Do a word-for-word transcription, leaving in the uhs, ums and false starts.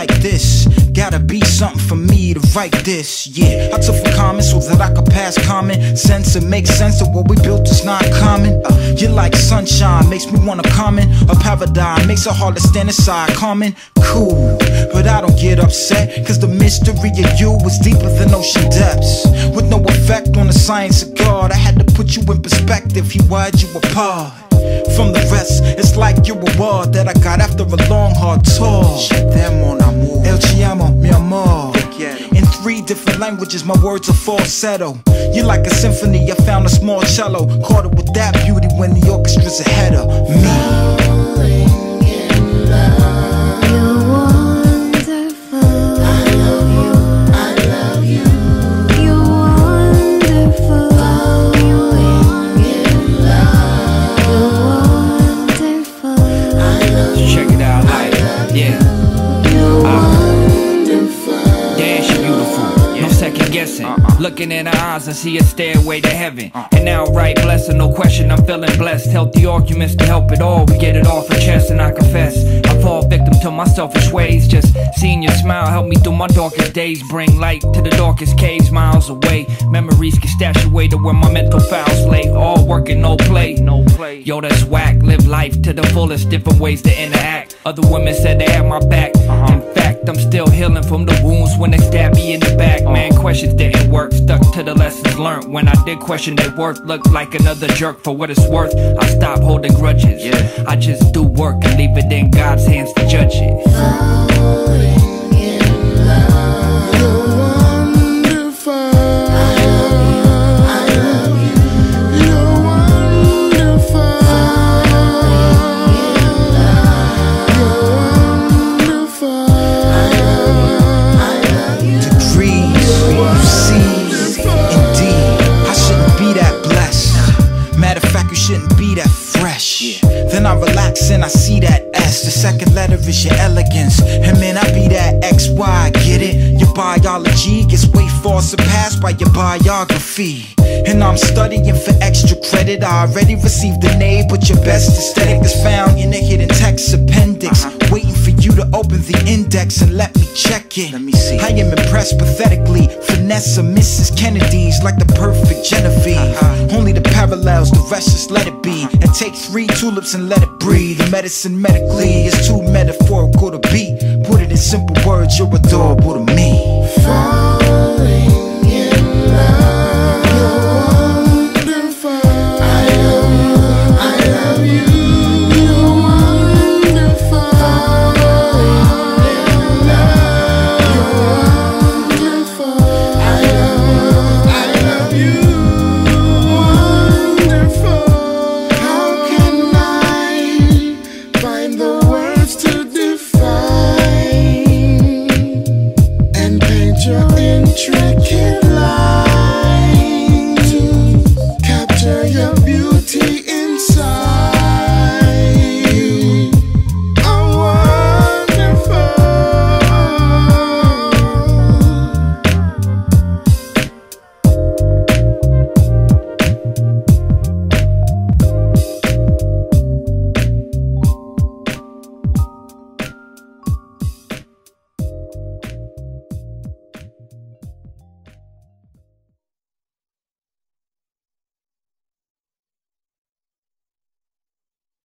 like this. Gotta be something for me to write this. Yeah, I took for comment so that I could pass common sense and make sense of what we built is not common. uh, You're like sunshine, makes me wanna comment. A paradigm makes it hard to stand aside. Common, cool, but I don't get upset, cause the mystery of you is deeper than ocean depths. With no effect on the science of God, I had to put you in perspective. He wired you apart from the rest. It's like you're a word that I got after a long hard tour. El Giano, mi amor. In three different languages, my words are falsetto. You're like a symphony, I found a small cello. Caught it with that beauty when the orchestra's ahead of me. Falling in love. You're wonderful. I love you, I love you. You're wonderful. Falling in love. You're wonderful. I love you. Check it out, like, yeah. Guessing, uh-uh. Looking in her eyes and see a stairway to heaven. uh. And now right blessing, no question, I'm feeling blessed. Healthy arguments to help it all, we get it off our chest. And I confess, I fall victim to my selfish ways. Just seeing your smile help me through my darkest days. Bring light to the darkest caves, miles away. Memories get stashed away to where my mental files lay. All work and no play, no play. Yo, that's whack, live life to the fullest, different ways to interact. Other women said they had my back. uh-huh. In fact, I'm still healing from the wounds when they stabbed me in the back. Man, questions didn't work, stuck to the lessons learned. When I did question their worth, looked like another jerk. For what it's worth, I stopped holding grudges. yeah. I just do work and leave it in God's hands to judge it. Falling in love. You're wonderful. I love you, I love you. You're wonderful. Falling in love. You're wonderful. I love you, I love you. Degrees, you see, indeed, I shouldn't be that blessed. Matter of fact, you shouldn't be that fresh. yeah. Then I relax and I see that S. The second letter is your elegance. And man, I be that X Y, get it? Your biology gets way far surpassed by your biography. And I'm studying for extra credit. I already received an A, but your best aesthetic is found in the hidden text appendix. uh-huh. Waiting for you to open the index and let me check it. Let me see. I am impressed pathetically. Vanessa, Missus Kennedy's like the perfect Genevieve. uh-huh. Only the parallels, the rest just let it be. And take three tulips and let it breathe. The medicine medically is too metaphorical to be. Put it in simple words, you're adorable to me.